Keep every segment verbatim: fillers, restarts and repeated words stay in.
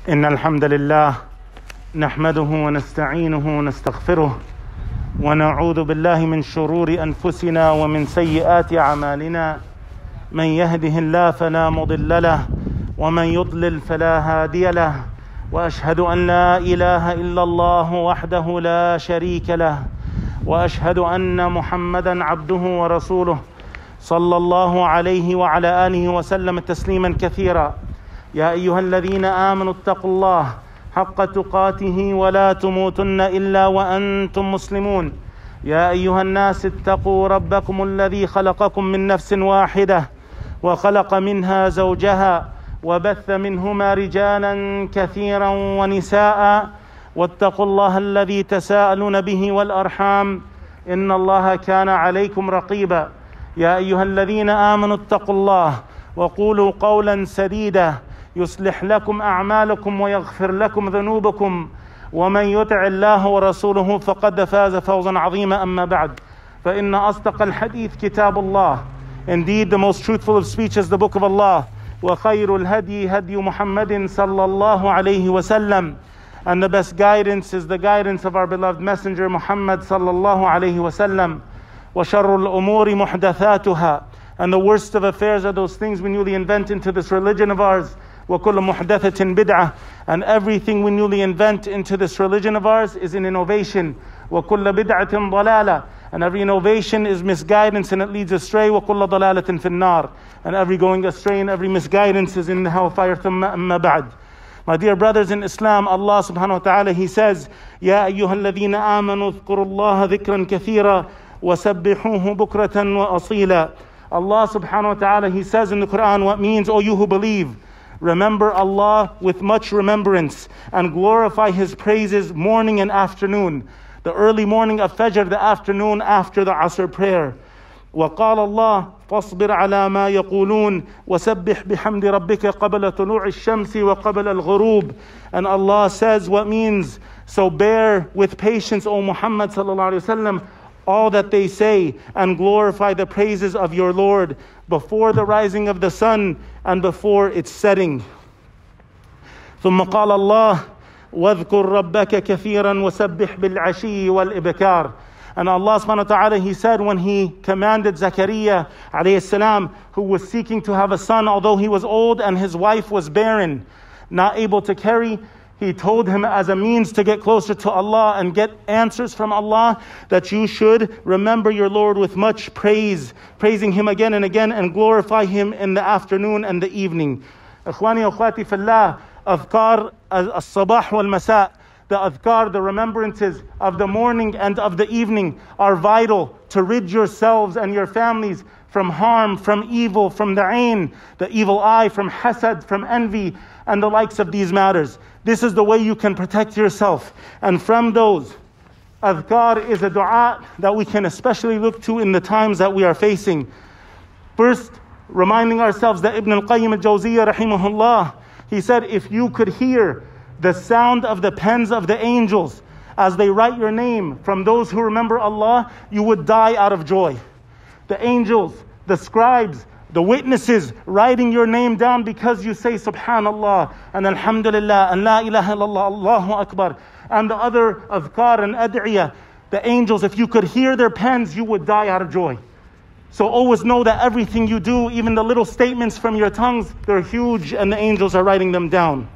إن الحمد لله نحمده ونستعينه ونستغفره ونعوذ بالله من شرور أنفسنا ومن سيئات أعمالنا. من يهده الله فلا مضل له ومن يضلل فلا هادي له، وأشهد أن لا إله إلا الله وحده لا شريك له، وأشهد أن محمدا عبده ورسوله صلى الله عليه وعلى آله وسلم تسليما كثيرا. يا أيها الذين آمنوا اتقوا الله حق تقاته ولا تموتن إلا وأنتم مسلمون. يا أيها الناس اتقوا ربكم الذي خلقكم من نفس واحدة وخلق منها زوجها وبث منهما رجالا كثيرا ونساء، واتقوا الله الذي تساءلون به والأرحام إن الله كان عليكم رقيبا. يا أيها الذين آمنوا اتقوا الله وقولوا قولا سديدا يصلح لكم أعمالكم ويغفر لكم ذنوبكم، ومن يطع الله ورسوله فقد فاز فوزا عظيما. أما بعد، فإن أصدق الحديث كتاب الله. Indeed, the most truthful of speech is the book of Allah. وخير الهدي هدي محمد صلى الله عليه وسلم. And the best guidance is the guidance of our beloved messenger Muhammad صلى الله عليه وسلم. وشر الأمور محدثاتها. And the worst of affairs are those things we newly invent into this religion of ours. وَكُلُّ مُحْدَثَةٍ بِدْعَةٍ. And everything we newly invent into this religion of ours is an innovation. وَكُلُّ بِدْعَةٍ ضَلَالَةٍ. And every innovation is misguidance and it leads astray. وَكُلُّ ضَلَالَةٍ فِي النَّارِ. And every going astray and every misguidance is in the hellfire. ثُمَّ أَمَّا بَعْدٍ. My dear brothers in Islam, Allah subhanahu wa ta'ala, He says, يَا أَيُّهَا الَّذِينَ آمَنُوا اذْكُرُوا اللَّهَ ذِكْرًا كَثِيرًا وَسَبِّحُوهُ بُكْرَةً وَأَصِيلًا. Allah subhanahu wa ta'ala, He says in the Quran, what means, O you who believe, remember Allah with much remembrance and glorify His praises morning and afternoon. The early morning of Fajr, the afternoon after the Asr prayer. وَقَالَ اللَّهُ فَاصْبِرْ عَلَى مَا يَقُولُونَ وَسَبِّحْ بِحَمْدِ رَبِّكَ قَبْلَ طُلُوعِ الشَّمْسِ وَقَبْلَ الْغُرُوبِ. And Allah says what means, so bear with patience, O Muhammad sallallahu alaihi wasallam, all that they say, and glorify the praises of your Lord before the rising of the sun and before its setting. ثم قال الله واذكر ربك كثيرا وسبح بالعشي والإبكار. And Allah subhanahu wa ta'ala, He said when He commanded Zakaria alayhi salam, who was seeking to have a son although he was old and his wife was barren, not able to carry, He told him as a means to get closer to Allah and get answers from Allah, that you should remember your Lord with much praise, praising Him again and again, and glorify Him in the afternoon and the evening. Ikhwani wa akhwati fillah, adhkar al-sabah wal-masa', the adhkar, the remembrances of the morning and of the evening are vital to rid yourselves and your families from harm, from evil, from the ain, the evil eye, from hasad, from envy, and the likes of these matters. This is the way you can protect yourself. And from those, adhkar is a dua that we can especially look to in the times that we are facing. First, reminding ourselves that Ibn al-Qayyim al-Jawziyya rahimahullah, he said, if you could hear the sound of the pens of the angels as they write your name from those who remember Allah, you would die out of joy. The angels, the scribes, the witnesses writing your name down because you say Subhanallah and Alhamdulillah and La ilaha illallah, Allahu Akbar, and the other adhkar and ad'iyah. The angels, if you could hear their pens, you would die out of joy. So always know that everything you do, even the little statements from your tongues, they're huge and the angels are writing them down.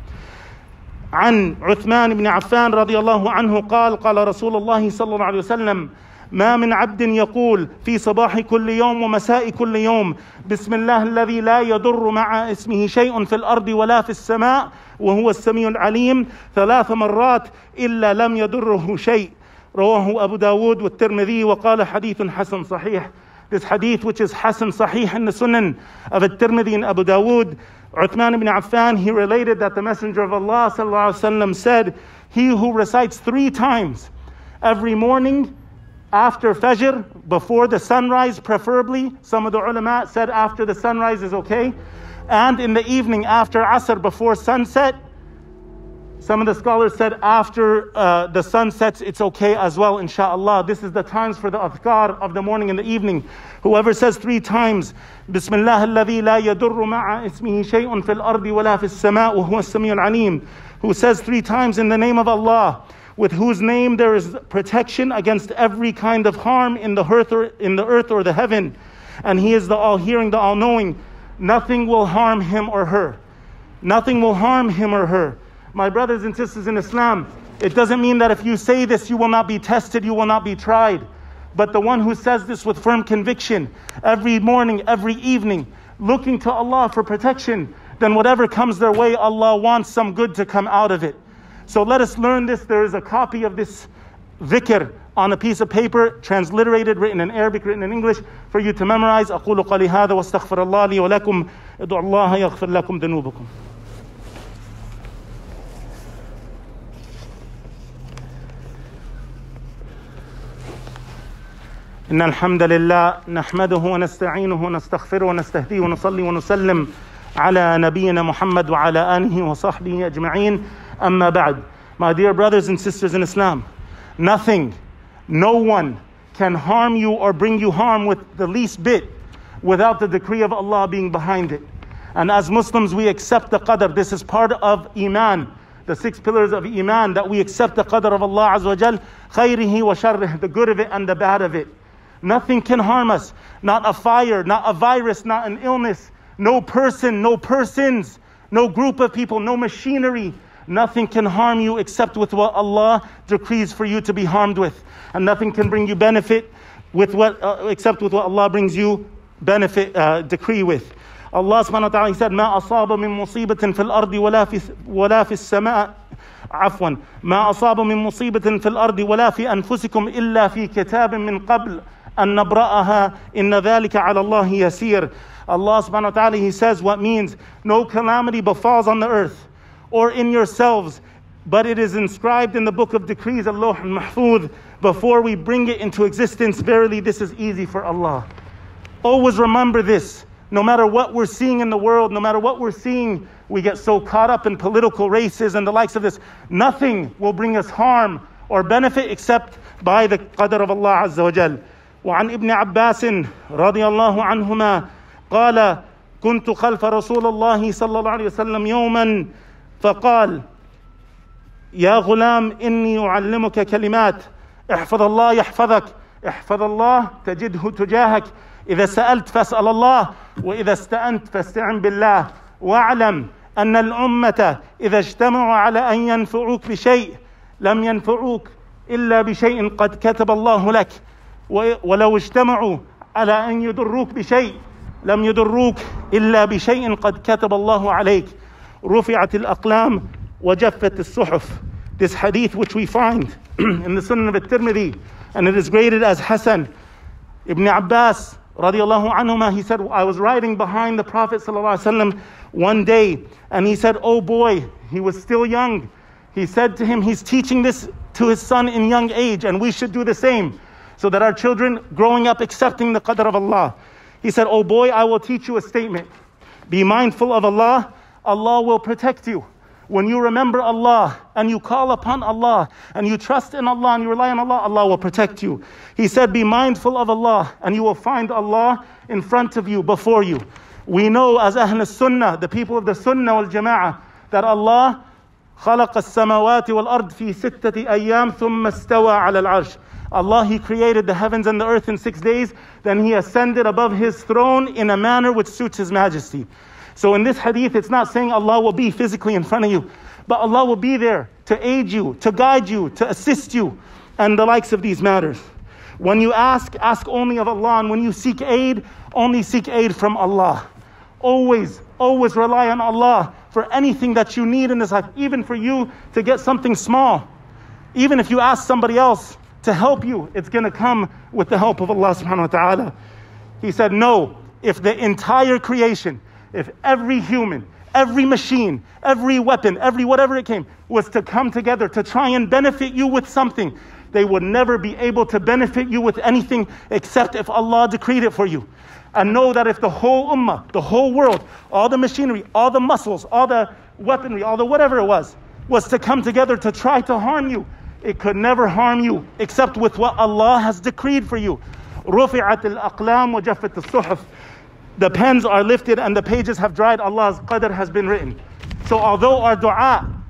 عن عثمان بن عفان رضي الله عنه قال قال رسول الله صلى الله عليه وسلم ما من عبد يقول في صباح كل يوم ومساء كل يوم بسم الله الذي لا يضر مع اسمه شيء في الأرض ولا في السماء وهو السميع العليم ثلاث مرات إلا لم يضره شيء. رواه أبو داود والترمذي وقال حديث حسن صحيح. This hadith, which is Hasan Sahih in the Sunan of At-Tirmidhi and Abu Dawood, Uthman ibn Affan, he related that the Messenger of Allah sallallahu alaihi wasallam said, he who recites three times every morning after Fajr, before the sunrise preferably, some of the ulama said after the sunrise is okay, and in the evening after Asr before sunset, some of the scholars said after uh, the sun sets, it's okay as well, inshallah. This is the times for the adhkar of the morning and the evening. Whoever says three times, Bismillah alladhi la yadurru ma'a ismihi shay'un fil ardi wa la fis sama' wa huwa as-sami'ul alim, who says three times in the name of Allah, with whose name there is protection against every kind of harm in the earth or, in the earth or the heaven, and He is the all-hearing, the all-knowing, nothing will harm him or her. Nothing will harm him or her. My brothers and sisters in Islam, it doesn't mean that if you say this, you will not be tested, you will not be tried. But the one who says this with firm conviction, every morning, every evening, looking to Allah for protection, then whatever comes their way, Allah wants some good to come out of it. So let us learn this. There is a copy of this dhikr on a piece of paper, transliterated, written in Arabic, written in English, for you to memorize. أقول قولي هذا واستغفر الله لي ولكم ادعوا الله يغفر لكم ذنوبكم. إن الحمد لله نحمده ونستعينه ونستغفره ونستهديه ونصلي ونسلم على نبينا محمد وعلى آله وصحبه أجمعين. أما بعد. My dear brothers and sisters in Islam, nothing, no one can harm you or bring you harm with the least bit without the decree of Allah being behind it. And as Muslims, we accept the qadr. This is part of Iman, the six pillars of Iman, that we accept the qadr of Allah Azza wa Jal, khayrihi wa sharrih, the good of it and the bad of it. Nothing can harm us. Not a fire, not a virus, not an illness, no person, no persons, no group of people, no machinery. Nothing can harm you except with what Allah decrees for you to be harmed with. And nothing can bring you benefit with what, uh, except with what Allah brings you benefit, uh, decree with. Allah subhanahu wa ta'ala, He said, ما أصاب من مصيبة في الأرض ولا في ولا في السماء عفوا ما أصاب من مصيبة في الأرض ولا في أنفسكم إلا في كتاب من قبل أن نبرأها إن ذلك على الله يسير. Allah subhanahu wa ta'ala, He says what means no calamity befalls on the earth or in yourselves, but it is inscribed in the book of decrees, Al-Lawh al-Mahfuz, before we bring it into existence. Verily, this is easy for Allah. Always remember this. No matter what we're seeing in the world, no matter what we're seeing, we get so caught up in political races and the likes of this. Nothing will bring us harm or benefit except by the qadr of Allah Azza wa Jal. وعن ابن عباس رضي الله عنهما قال كنت خلف رسول الله صلى الله عليه وسلم يوما فقال يا غلام إني أعلمك كلمات احفظ الله يحفظك احفظ الله تجده تجاهك إذا سألت فاسأل الله وإذا استأنت فاستعن بالله واعلم أن الأمة إذا اجتمعوا على أن ينفعوك بشيء لم ينفعوك إلا بشيء قد كتب الله لك ولو اجتمعوا على أن يضروك بشيء لم يضروك إلا بشيء قد كتب الله عليك رفعت الأقلام وجفت الصحف. This hadith which we find in the Sunan of At-Tirmidhi, and it is graded as Hasan. Ibn Abbas radiallahu anhuma, he said, I was riding behind the Prophet sallallahu alaihi wasallam one day, and he said, oh boy, he was still young. He said to him, he's teaching this to his son in young age, and we should do the same, so that our children growing up accepting the qadr of Allah. He said, oh boy, I will teach you a statement. Be mindful of Allah, Allah will protect you. When you remember Allah and you call upon Allah and you trust in Allah and you rely on Allah, Allah will protect you. He said, be mindful of Allah and you will find Allah in front of you, before you. We know as Ahl Sunnah, the people of the Sunnah wal Jama'ah, that Allah خلق السماوات والأرض في ستة أيام ثم استوى على العرش. Allah, He created the heavens and the earth in six days, then He ascended above His throne in a manner which suits His majesty. So in this hadith, it's not saying Allah will be physically in front of you, but Allah will be there to aid you, to guide you, to assist you, and the likes of these matters. When you ask, ask only of Allah, and when you seek aid, only seek aid from Allah. Always, always rely on Allah for anything that you need in this life, even for you to get something small. Even if you ask somebody else to help you, it's going to come with the help of Allah subhanahu wa ta'ala. He said, no, if the entire creation, if every human, every machine, every weapon, every whatever it came, was to come together to try and benefit you with something, they would never be able to benefit you with anything except if Allah decreed it for you. And know that if the whole ummah, the whole world, all the machinery, all the muscles, all the weaponry, all the whatever it was, was to come together to try to harm you, it could never harm you except with what Allah has decreed for you. رُفِعَتِ الْأَقْلَامُ وَجَفَّتِ الصُّحُفِ. The pens are lifted and the pages have dried. Allah's qadr has been written. So although our dua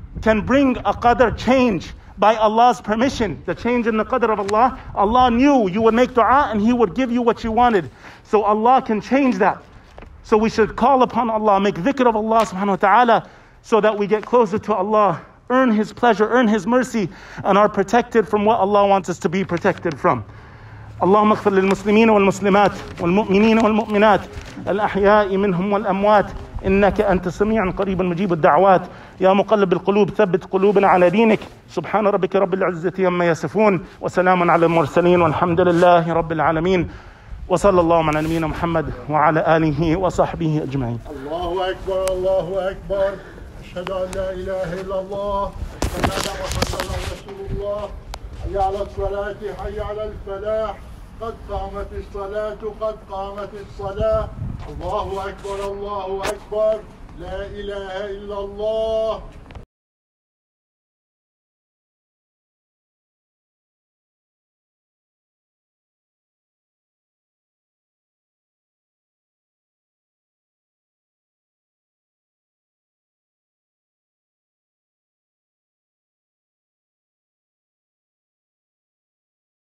can bring a qadr change by Allah's permission, the change in the qadr of Allah. Allah knew you would make dua and He would give you what you wanted. So Allah can change that. So we should call upon Allah, make dhikr of Allah subhanahu wa ta'ala, so that we get closer to Allah, earn His pleasure, earn His mercy, and are protected from what Allah wants us to be protected from. اللهم اغفر للمسلمين والمسلمات والمؤمنين والمؤمنات الأحياء منهم والأموات إنك أنت سميع قريب مجيب الدعوات يا مقلب القلوب ثبت قلوبنا على دينك سبحان ربك رب العزة عما يصفون وسلام على المرسلين والحمد لله رب العالمين وصلى الله على نبينا محمد وعلى آله وصحبه أجمعين. الله أكبر الله أكبر أشهد أن لا إله إلا الله أشهد أن محمدا رسول الله حي على الصلاة حي على الفلاح قد قامت الصلاة قد قامت الصلاة. الله أكبر الله أكبر لا إله إلا الله.